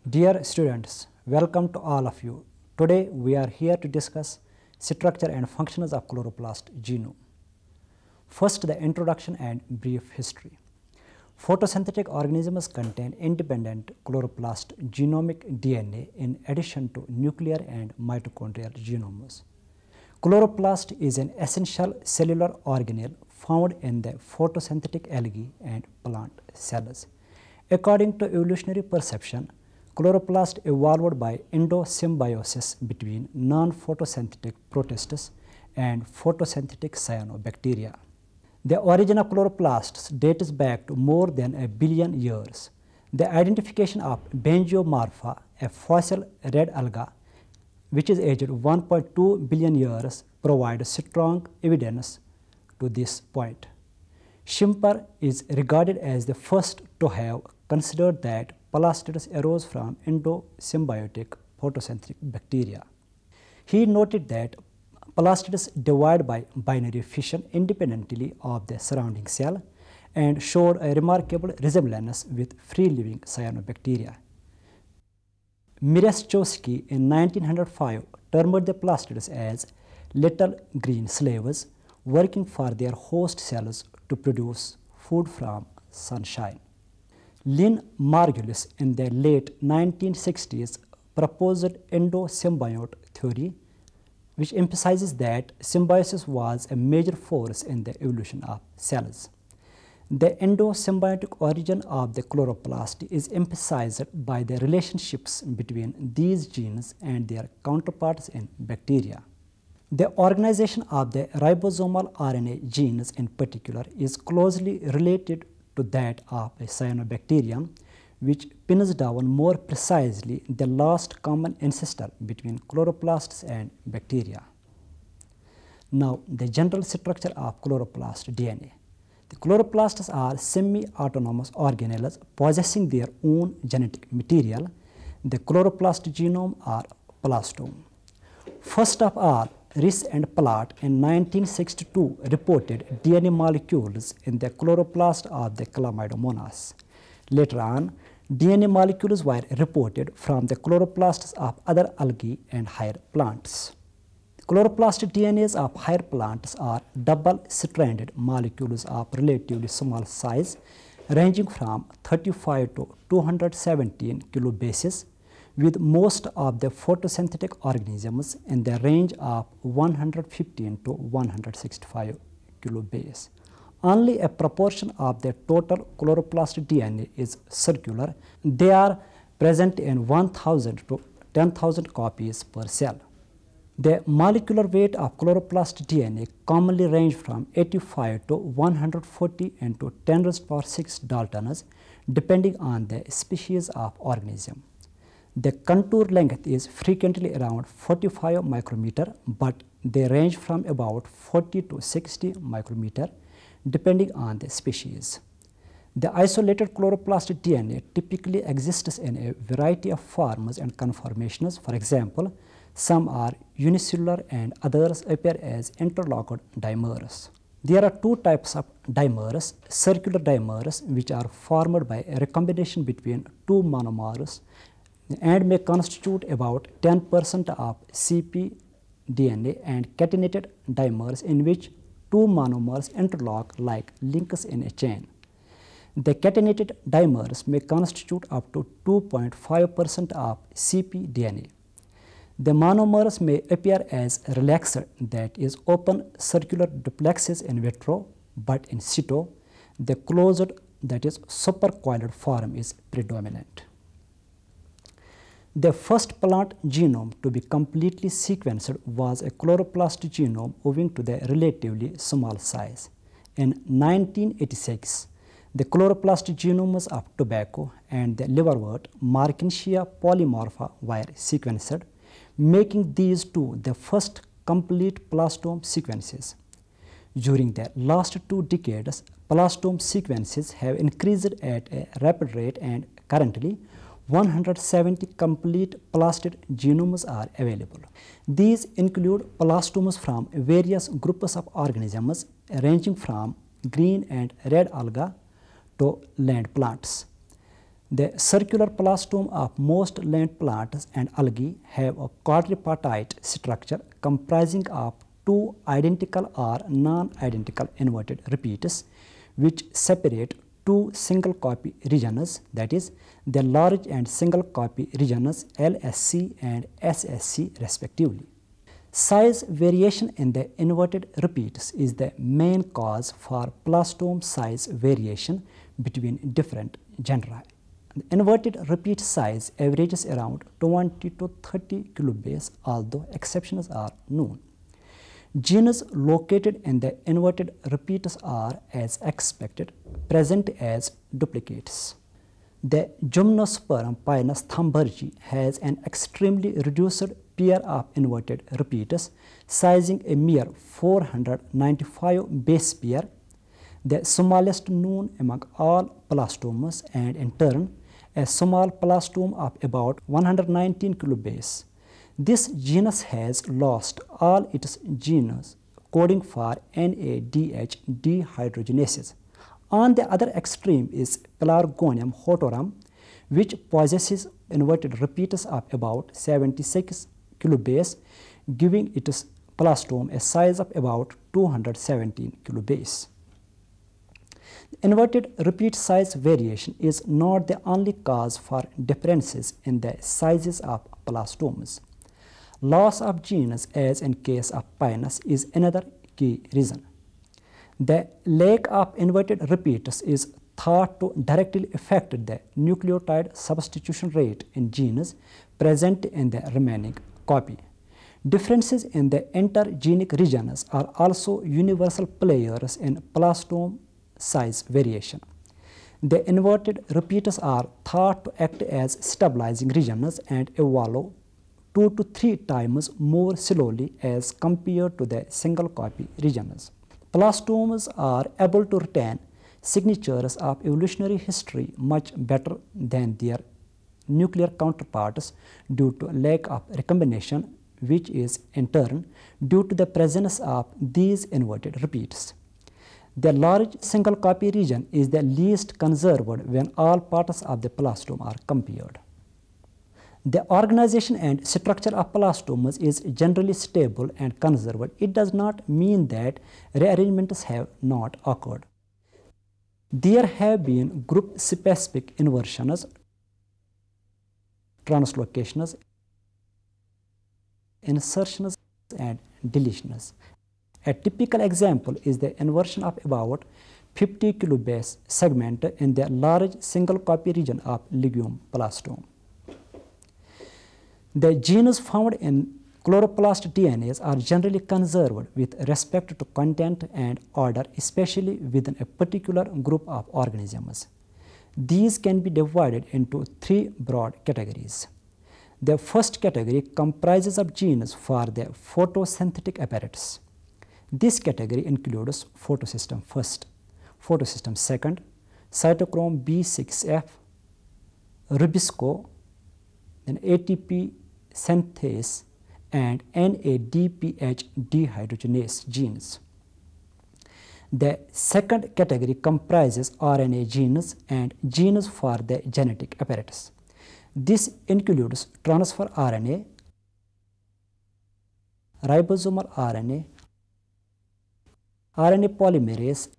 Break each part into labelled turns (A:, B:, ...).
A: Dear students, welcome to all of you. Today we are here to discuss structure and functions of chloroplast genome. First, the introduction and brief history. Photosynthetic organisms contain independent chloroplast genomic DNA in addition to nuclear and mitochondrial genomes. Chloroplast is an essential cellular organelle found in the photosynthetic algae and plant cells. According to evolutionary perception, chloroplast evolved by endosymbiosis between non-photosynthetic protists and photosynthetic cyanobacteria. The origin of chloroplasts dates back to more than a billion years. The identification of Bengiomorpha, a fossil red alga which is aged 1.2 billion years, provides strong evidence to this point. Schimper is regarded as the first to have considered that plastids arose from endosymbiotic photosynthetic bacteria. He noted that plastids divide by binary fission independently of the surrounding cell and showed a remarkable resemblance with free-living cyanobacteria. Myryshkovsky in 1905 termed the plastids as little green slaves working for their host cells to produce food from sunshine. Lynn Margulis in the late 1960s proposed endosymbiote theory, which emphasizes that symbiosis was a major force in the evolution of cells. The endosymbiotic origin of the chloroplast is emphasized by the relationships between these genes and their counterparts in bacteria. The organization of the ribosomal RNA genes in particular is closely related to that of a cyanobacterium, which pins down more precisely the last common ancestor between chloroplasts and bacteria. Now, the general structure of chloroplast DNA. The chloroplasts are semi-autonomous organelles possessing their own genetic material. The chloroplast genome or plastome. First of all, Riss and Platt in 1962 reported DNA molecules in the chloroplast of the Chlamydomonas. Later on, DNA molecules were reported from the chloroplasts of other algae and higher plants. Chloroplast DNAs of higher plants are double-stranded molecules of relatively small size, ranging from 35 to 217 kilobases, with most of the photosynthetic organisms in the range of 115 to 165 kilobase. Only a proportion of the total chloroplast DNA is circular. They are present in 1,000 to 10,000 copies per cell. The molecular weight of chloroplast DNA commonly range from 85 to 140 into 10⁶ Daltons, depending on the species of organism. The contour length is frequently around 45 micrometer, but they range from about 40 to 60 micrometer, depending on the species. The isolated chloroplast DNA typically exists in a variety of forms and conformations. For example, some are unicellular and others appear as interlocked dimers. There are two types of dimers: circular dimers, which are formed by a recombination between two monomers and may constitute about 10% of cpDNA, and catenated dimers, in which two monomers interlock like links in a chain. The catenated dimers may constitute up to 2.5% of cpDNA. The monomers may appear as relaxed, that is, open circular duplexes in vitro, but in situ, the closed, that is, supercoiled form is predominant. The first plant genome to be completely sequenced was a chloroplast genome owing to the relatively small size. In 1986, the chloroplast genomes of tobacco and the liverwort Marchantia polymorpha were sequenced, making these two the first complete plastome sequences. During the last 2 decades, plastome sequences have increased at a rapid rate, and currently 170 complete plastid genomes are available. These include plastomes from various groups of organisms ranging from green and red alga to land plants. The circular plastome of most land plants and algae have a quadripartite structure comprising of two identical or non-identical inverted repeats which separate two single copy regions, that is, the large and single copy regions LSC and SSC respectively. Size variation in the inverted repeats is the main cause for plastome size variation between different genera. The inverted repeat size averages around 20 to 30 kilobase, although exceptions are known. Genes located in the inverted repeats are, as expected, present as duplicates. The Gymnosperm pinus thunbergi has an extremely reduced pair of inverted repeats, sizing a mere 495 base pair, the smallest known among all plastomes, and in turn a small plastome of about 119 kilobase. This genus has lost all its genes coding for NADH dehydrogenases. On the other extreme is Pelargonium hotorum, which possesses inverted repeats of about 76 kilobase, giving its plastome a size of about 217 kilobase. The inverted repeat size variation is not the only cause for differences in the sizes of plastomes. Loss of genes, as in case of Pinus, is another key reason. The lack of inverted repeats is thought to directly affect the nucleotide substitution rate in genes present in the remaining copy. Differences in the intergenic regions are also universal players in plastome size variation. The inverted repeats are thought to act as stabilizing regions and evolve 2 to 3 times more slowly as compared to the single copy regions. Plastomes are able to retain signatures of evolutionary history much better than their nuclear counterparts due to lack of recombination, which is in turn due to the presence of these inverted repeats. The large single copy region is the least conserved when all parts of the plastome are compared. The organization and structure of plastomes is generally stable and conserved. It does not mean that rearrangements have not occurred. There have been group-specific inversions, translocations, insertions, and deletions. A typical example is the inversion of about 50 kilobase segment in the large single copy region of legume plastome. The genes found in chloroplast DNAs are generally conserved with respect to content and order, especially within a particular group of organisms. These can be divided into 3 broad categories. The first category comprises of genes for the photosynthetic apparatus. This category includes photosystem first, photosystem second, cytochrome B6F, ribisco, then ATP synthase, and NADPH dehydrogenase genes. The second category comprises RNA genes and genes for the genetic apparatus. This includes transfer RNA, ribosomal RNA, RNA polymerase,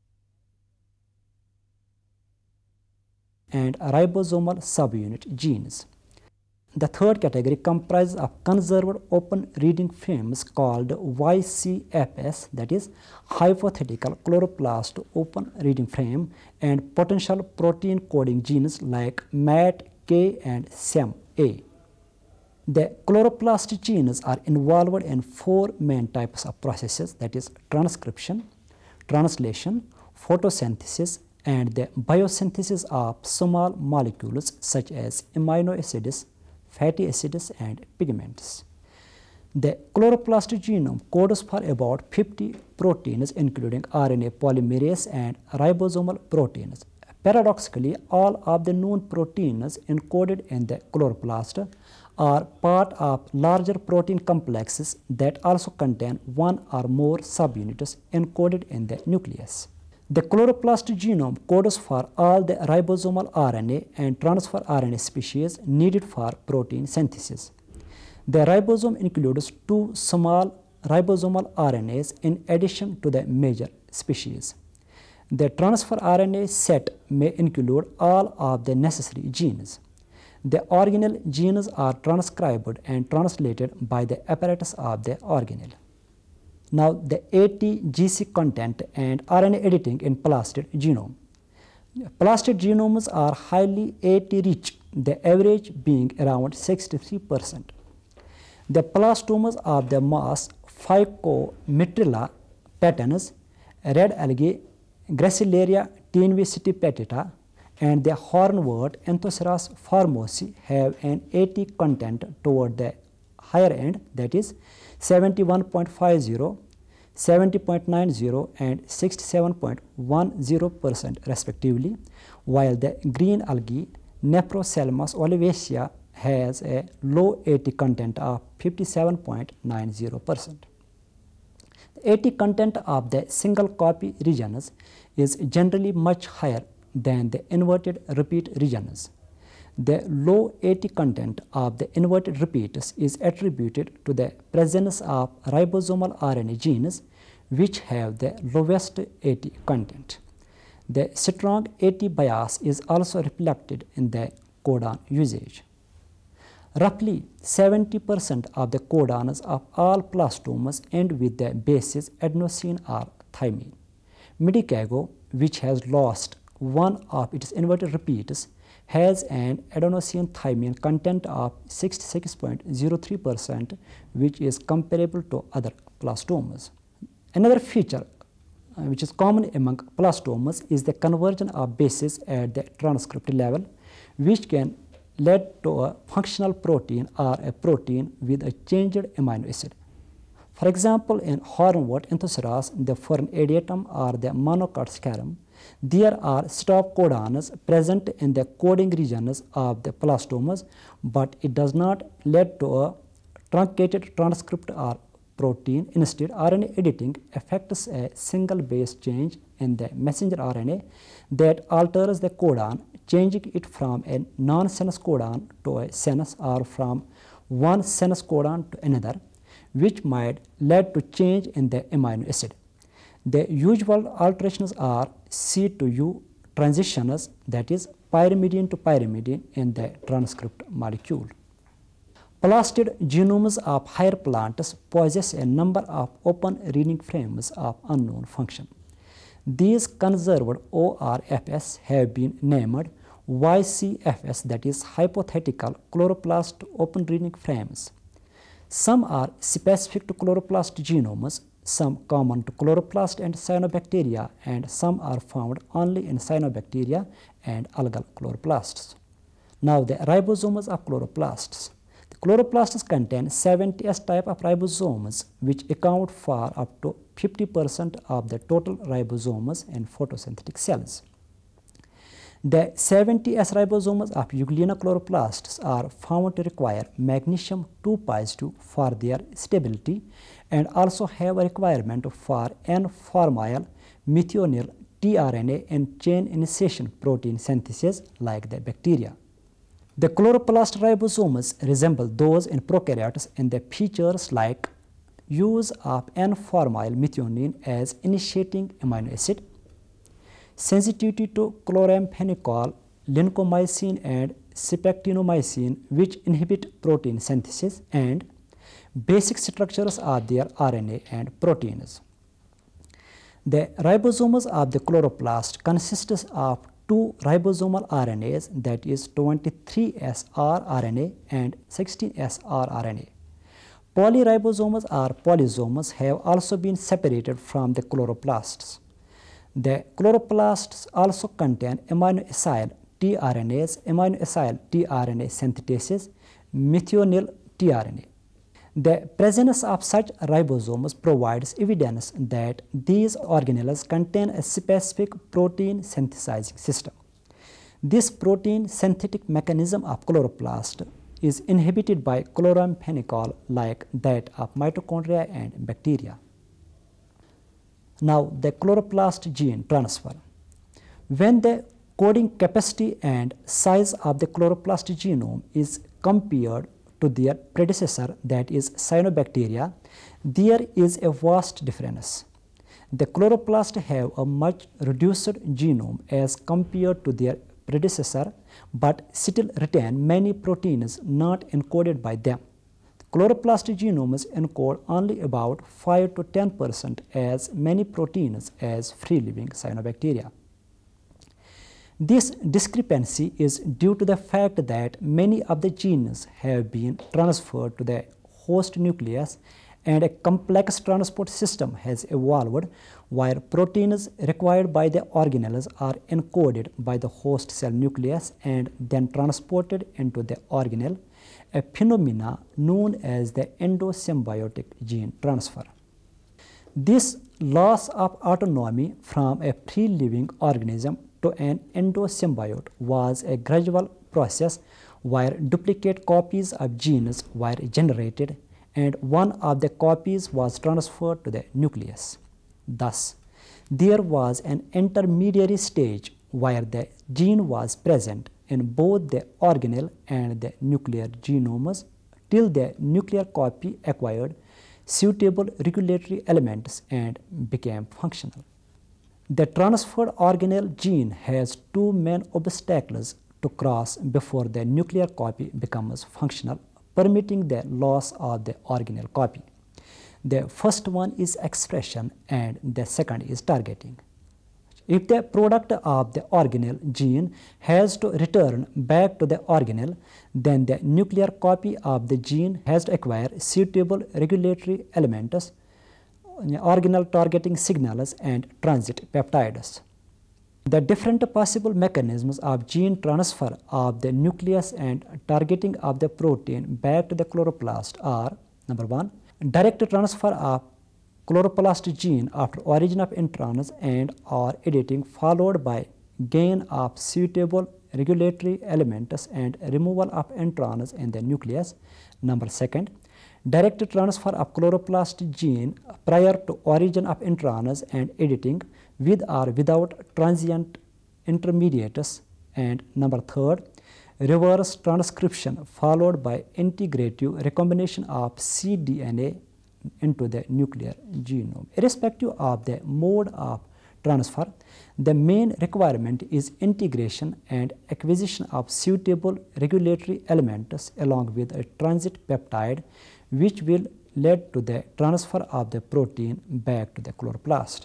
A: and ribosomal subunit genes. The third category comprises of conserved open reading frames called YCFS, that is hypothetical chloroplast open reading frame, and potential protein coding genes like MAT, K, and SEM-A. The chloroplast genes are involved in 4 main types of processes, that is transcription, translation, photosynthesis, and the biosynthesis of small molecules such as amino acids, fatty acids, and pigments. The chloroplast genome codes for about 50 proteins including RNA polymerase and ribosomal proteins. Paradoxically, all of the known proteins encoded in the chloroplast are part of larger protein complexes that also contain 1 or more subunits encoded in the nucleus. The chloroplast genome codes for all the ribosomal RNA and transfer RNA species needed for protein synthesis. The ribosome includes 2 small ribosomal RNAs in addition to the major species. The transfer RNA set may include all of the necessary genes. The organelle genes are transcribed and translated by the apparatus of the organelle. Now, the AT-GC content and RNA editing in plastid genome. Plastid genomes are highly AT-rich, the average being around 63%. The plastomas of the moss Phycometrilla patens, red algae Gracilaria tenuisitipetita, and the hornwort Anthoceras formosi have an AT content toward the higher end, that is 71.50, 70.90 and 67.10% respectively, while the green algae Nephroselmus olivacea has a low AT content of 57.90%. The AT content of the single copy regions is generally much higher than the inverted repeat regions. The low AT content of the inverted repeats is attributed to the presence of ribosomal RNA genes which have the lowest AT content. The strong AT bias is also reflected in the codon usage. Roughly 70% of the codons of all plastomas end with the bases adenosine or thymine. Medicago, which has lost one of its inverted repeats, has an adenosine thymine content of 66.03%, which is comparable to other plastomas. Another feature which is common among plastomas is the conversion of bases at the transcript level, which can lead to a functional protein or a protein with a changed amino acid. For example, in hornwort Anthoceras, the fern adiatum or the monocotyledon, there are stop codons present in the coding regions of the plastomas, but it does not lead to a truncated transcript or protein. Instead, RNA editing affects a single base change in the messenger RNA that alters the codon, changing it from a non-sense codon to a sense or from one sense codon to another, which might lead to change in the amino acid. The usual alterations are C to U transitions, that is pyrimidine to pyrimidine in the transcript molecule. Plastid genomes of higher plants possess a number of open reading frames of unknown function. These conserved ORFS have been named YCFS, that is hypothetical chloroplast open reading frames. Some are specific to chloroplast genomes, some common to chloroplast and cyanobacteria, and some are found only in cyanobacteria and algal chloroplasts. Now, the ribosomes of chloroplasts. The chloroplasts contain 70 S-type of ribosomes, which account for up to 50% of the total ribosomes in photosynthetic cells. The 70 S ribosomes of Euglena chloroplasts are found to require magnesium 2 positive for their stability and also have a requirement for N-formyl methionine tRNA in chain initiation protein synthesis like the bacteria. The chloroplast ribosomes resemble those in prokaryotes in the features like use of N-formyl methionine as initiating amino acid, sensitivity to chloramphenicol, lincomycin and spectinomycin, which inhibit protein synthesis, and basic structures of their RNA and proteins. The ribosomes of the chloroplast consists of 2 ribosomal RNAs, that is 23S rRNA and 16S rRNA. Polyribosomes or polysomes have also been separated from the chloroplasts. The chloroplasts also contain amino-acyl tRNAs, amino-acyl tRNA synthetases, methionine tRNA. The presence of such ribosomes provides evidence that these organelles contain a specific protein synthesizing system. This protein synthetic mechanism of chloroplast is inhibited by chloramphenicol like that of mitochondria and bacteria. Now, the chloroplast gene transfer. When the coding capacity and size of the chloroplast genome is compared to their predecessor, that is cyanobacteria, there is a vast difference. The chloroplasts have a much reduced genome as compared to their predecessor, but still retain many proteins not encoded by them. Chloroplast genomes encode only about 5 to 10% as many proteins as free-living cyanobacteria. This discrepancy is due to the fact that many of the genes have been transferred to the host nucleus and a complex transport system has evolved where proteins required by the organelles are encoded by the host cell nucleus and then transported into the organelle, a phenomena known as the endosymbiotic gene transfer. This loss of autonomy from a free-living organism to an endosymbiote was a gradual process where duplicate copies of genes were generated and one of the copies was transferred to the nucleus. Thus, there was an intermediary stage where the gene was present in both the organelle and the nuclear genomes till the nuclear copy acquired suitable regulatory elements and became functional. The transferred organelle gene has two main obstacles to cross before the nuclear copy becomes functional, permitting the loss of the organelle copy. The first one is expression and the second is targeting. If the product of the organelle gene has to return back to the organelle, then the nuclear copy of the gene has to acquire suitable regulatory elements, organelle targeting signals and transit peptides. The different possible mechanisms of gene transfer of the nucleus and targeting of the protein back to the chloroplast are: number 1, direct transfer of chloroplast gene after origin of introns and or editing followed by gain of suitable regulatory elements and removal of introns in the nucleus. Number 2, direct transfer of chloroplast gene prior to origin of introns and editing with or without transient intermediates. And number 3, reverse transcription followed by integrative recombination of cDNA into the nuclear genome. Irrespective of the mode of transfer, the main requirement is integration and acquisition of suitable regulatory elements along with a transit peptide which will lead to the transfer of the protein back to the chloroplast.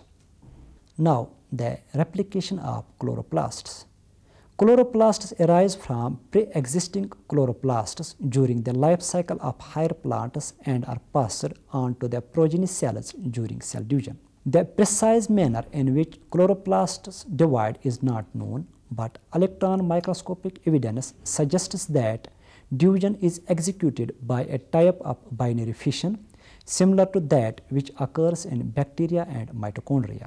A: Now, the replication of chloroplasts. Chloroplasts arise from pre-existing chloroplasts during the life cycle of higher plants and are passed on to the progeny cells during cell division. The precise manner in which chloroplasts divide is not known, but electron microscopic evidence suggests that division is executed by a type of binary fission similar to that which occurs in bacteria and mitochondria.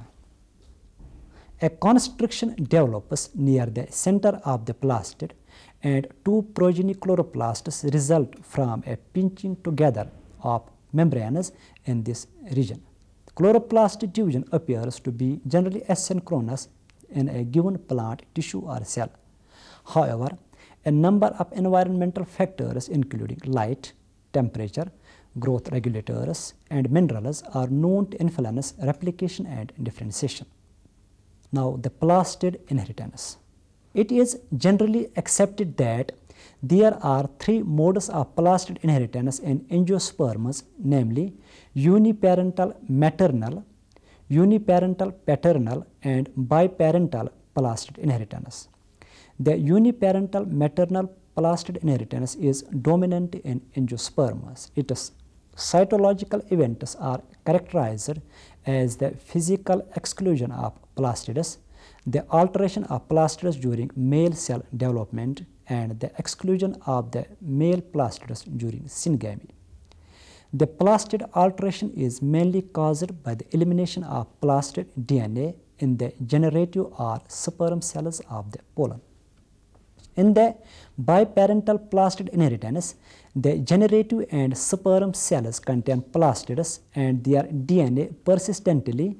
A: A constriction develops near the center of the plastid and two progeny chloroplasts result from a pinching together of membranes in this region. Chloroplast division appears to be generally asynchronous in a given plant tissue or cell. However, a number of environmental factors including light, temperature, growth regulators, and minerals are known to influence replication and differentiation. Now, the plastid inheritance. It is generally accepted that there are three modes of plastid inheritance in angiosperms, namely uniparental maternal, uniparental paternal, and biparental plastid inheritance. The uniparental maternal plastid inheritance is dominant in angiosperms. Its cytological events are characterized as the physical exclusion of plastids, the alteration of plastids during male cell development, and the exclusion of the male plastids during syngamy. The plastid alteration is mainly caused by the elimination of plastid DNA in the generative or sperm cells of the pollen. In the biparental plastid inheritance, the generative and sperm cells contain plastids and their DNA persistently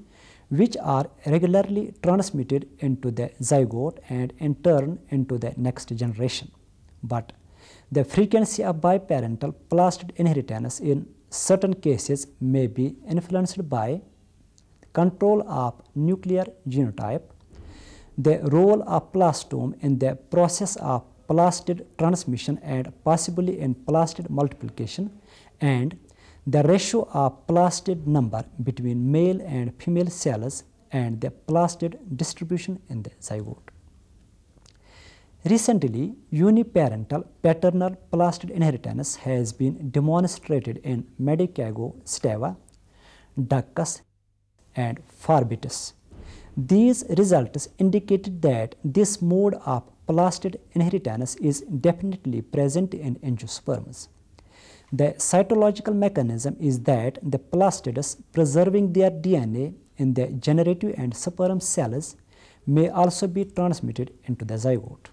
A: which are regularly transmitted into the zygote and in turn into the next generation. But the frequency of biparental plastid inheritance in certain cases may be influenced by control of nuclear genotype, the role of plastome in the process of plastid transmission and possibly in plastid multiplication, and the ratio of plastid number between male and female cells and the plastid distribution in the zygote. Recently, uniparental paternal plastid inheritance has been demonstrated in Medicago stava, Duckus, and Forbitus. These results indicated that this mode of plastid inheritance is definitely present in angiosperms. The cytological mechanism is that the plastids preserving their DNA in the generative and sperm cells may also be transmitted into the zygote.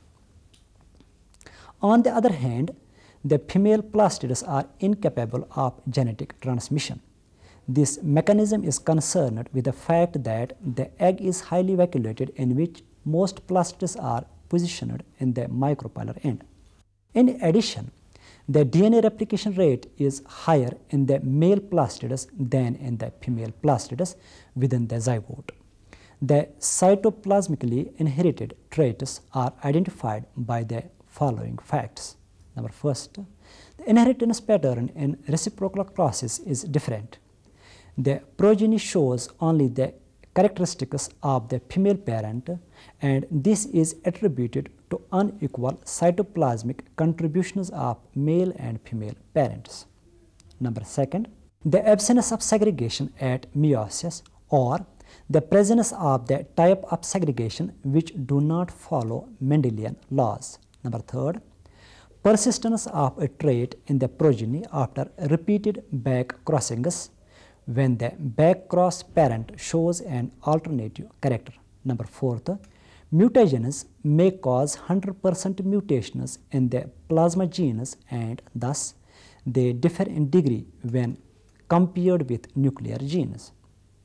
A: On the other hand, the female plastids are incapable of genetic transmission. This mechanism is concerned with the fact that the egg is highly vacuolated, in which most plastids are positioned in the micropolar end. In addition, the DNA replication rate is higher in the male plastids than in the female plastids within the zygote. The cytoplasmically inherited traits are identified by the following facts. Number first, the inheritance pattern in reciprocal crosses is different. The progeny shows only the characteristics of the female parent, and this is attributed to unequal cytoplasmic contributions of male and female parents. Number second, the absence of segregation at meiosis or the presence of the type of segregation which do not follow Mendelian laws. Number third, persistence of a trait in the progeny after repeated back crossings when the back cross parent shows an alternative character. Number fourth, mutagens may cause 100% mutations in the plasma genes, and thus they differ in degree when compared with nuclear genes.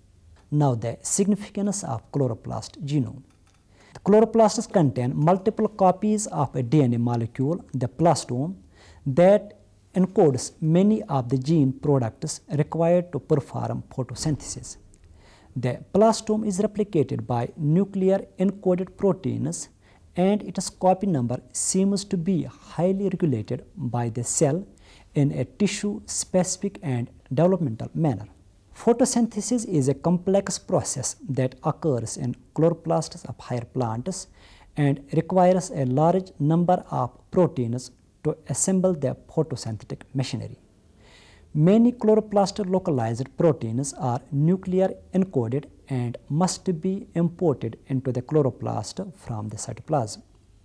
A: Now, the significance of chloroplast genome. The chloroplasts contain multiple copies of a DNA molecule, the plastome, that encodes many of the gene products required to perform photosynthesis. The plastome is replicated by nuclear encoded proteins, and its copy number seems to be highly regulated by the cell in a tissue-specific and developmental manner. Photosynthesis is a complex process that occurs in chloroplasts of higher plants and requires a large number of proteins to assemble the photosynthetic machinery. Many chloroplast localized proteins are nuclear encoded and must be imported into the chloroplast from the cytoplasm.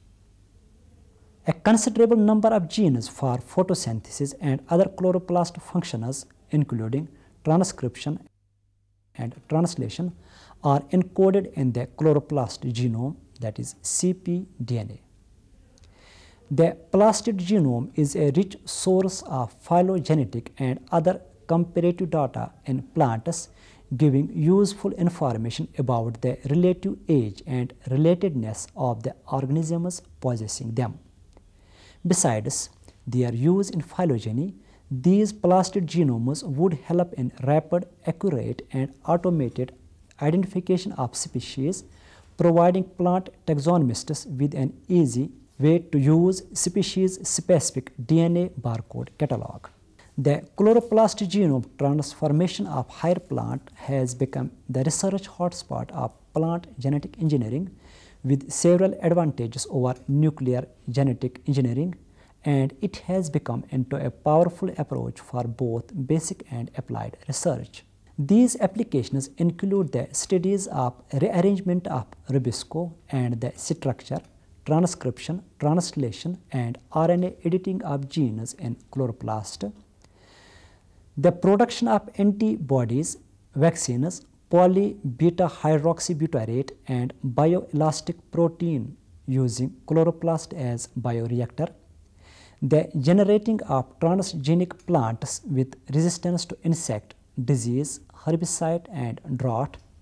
A: A considerable number of genes for photosynthesis and other chloroplast functions, including transcription and translation, are encoded in the chloroplast genome, that is cpDNA. The plastid genome is a rich source of phylogenetic and other comparative data in plants, giving useful information about the relative age and relatedness of the organisms possessing them. Besides their use in phylogeny, these plastid genomes would help in rapid, accurate, and automated identification of species, providing plant taxonomists with an easy way to use species-specific DNA barcode catalog. The chloroplast genome transformation of higher plant has become the research hotspot of plant genetic engineering, with several advantages over nuclear genetic engineering, and it has become into a powerful approach for both basic and applied research. These applications include the studies of rearrangement of ribosco and the structure, transcription, translation, and RNA editing of genes in chloroplast, the production of antibodies, vaccines, poly-beta hydroxybutyrate, and bioelastic protein using chloroplast as bioreactor, the generating of transgenic plants with resistance to insect, disease, herbicide, and drought,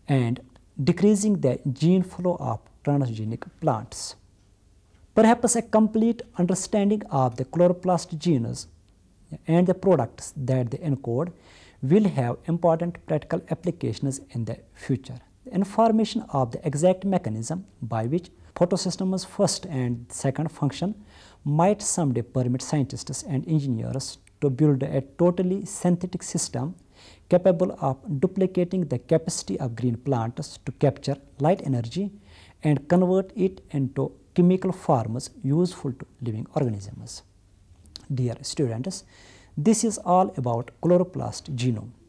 A: and decreasing the gene flow of transgenic plants. Perhaps a complete understanding of the chloroplast genes and the products that they encode will have important practical applications in the future. The information of the exact mechanism by which photosystem's first and second function might someday permit scientists and engineers to build a totally synthetic system capable of duplicating the capacity of green plants to capture light energy and convert it into chemical forms useful to living organisms. Dear students, this is all about chloroplast genome.